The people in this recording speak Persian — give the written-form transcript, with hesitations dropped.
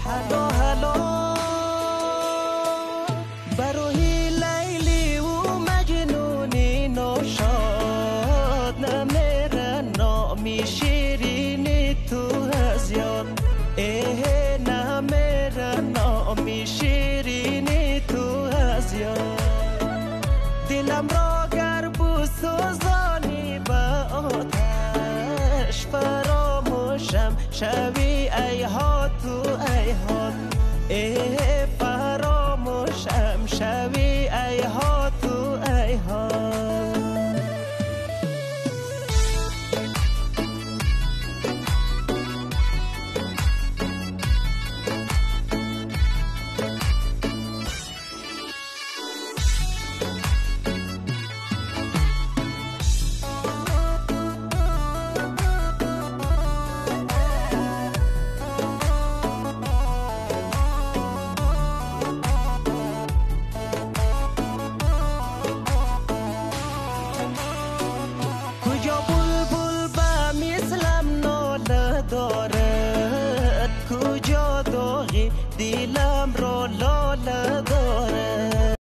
هلا هلا بروحی لیلی و مجنونی نوشاد نمیره نامی شیرینی تو هزیان اه نمیره نامی شیرینی تو هزیان دلم را گر بسوزانی با آتش فراموشم شوی ای ها